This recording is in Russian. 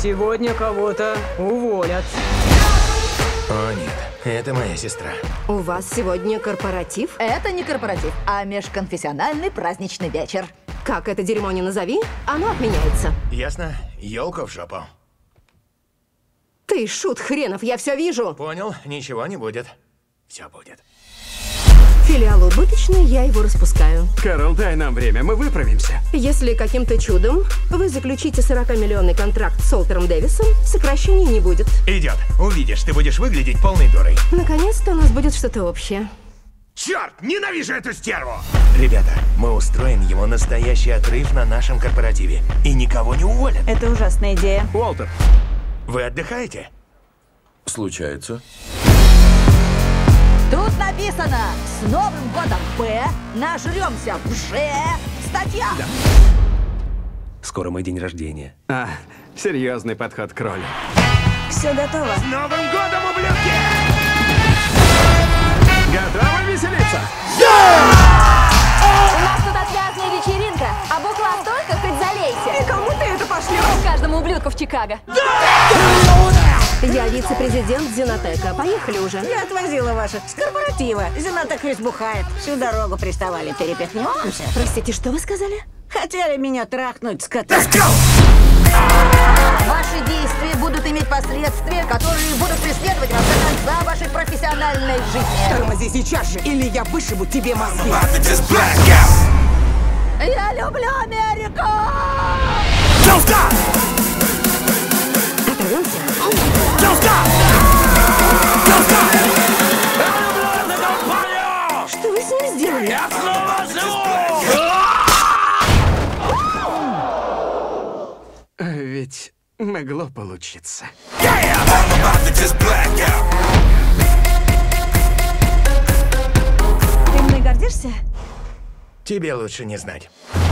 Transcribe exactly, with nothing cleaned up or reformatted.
Сегодня кого-то уволят. О нет, это моя сестра. У вас сегодня корпоратив? Это не корпоратив, а межконфессиональный праздничный вечер. Как это дерьмо не назови, оно отменяется. Ясно? Ёлка в жопу. Ты шут хренов, я все вижу. Понял, ничего не будет. Все будет. Филиал убыточный, я его распускаю. Кэрол, дай нам время, мы выправимся. Если каким-то чудом вы заключите сорокамиллионный контракт с Олтером Дэвисом, сокращений не будет. Идет. Увидишь, ты будешь выглядеть полной дурой. Наконец-то у нас будет что-то общее. Черт, ненавижу эту стерву! Ребята, мы устроим ему настоящий отрыв на нашем корпоративе. И никого не уволят. Это ужасная идея. Уолтер. Вы отдыхаете? Случается. Тут написано: с Новым годом Б, нажремся в Ж, статья. Да. Скоро мой день рождения. А, серьезный подход к роли. Все готово. С Новым годом, ублюдки! Готовы веселиться? У нас тут отвязная вечеринка, а бухла столько, хоть залейте. И кому ты это пошлешь? Каждому ублюдку в Чикаго. Я вице-президент Зенотека. Поехали уже. Я отвозила ваших с корпоратива. Зенаток весь бухает. Всю дорогу приставали, перепихнемся. Простите, что вы сказали? Хотели меня трахнуть, скоты. Ваши действия будут иметь последствия, которые будут преследовать вас до конца вашей профессиональной жизни. Тормози сейчас же, или я вышибу тебе мозги. Я люблю Америку! Оторвемся? Что вы с ним сделали? Ведь могло получиться. Ты мной гордишься? Тебе лучше не знать.